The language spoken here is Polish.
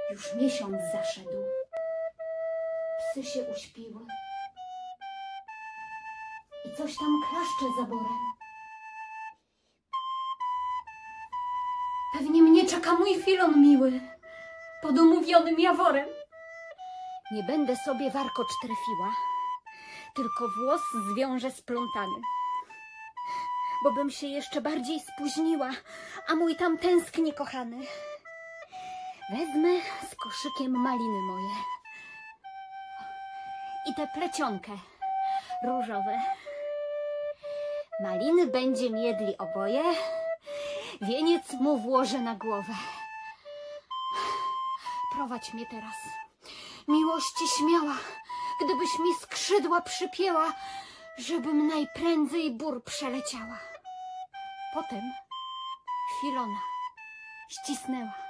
Już miesiąc zaszedł. Psy się uśpiły. I coś tam klaszcze zaborem. Pewnie mnie czeka mój Filon miły, pod umówionym jaworem. Nie będę sobie warkocz trefiła, tylko włos zwiążę splątany. Bo bym się jeszcze bardziej spóźniła, a mój tam tęskni kochany. Wezmę z koszykiem maliny moje i tę plecionkę różowe. Maliny będziem jedli oboje, wieniec mu włożę na głowę. Prowadź mnie teraz, miłości śmiała, gdybyś mi skrzydła przypięła, żebym najprędzej bór przeleciała. Potem Filona ścisnęła.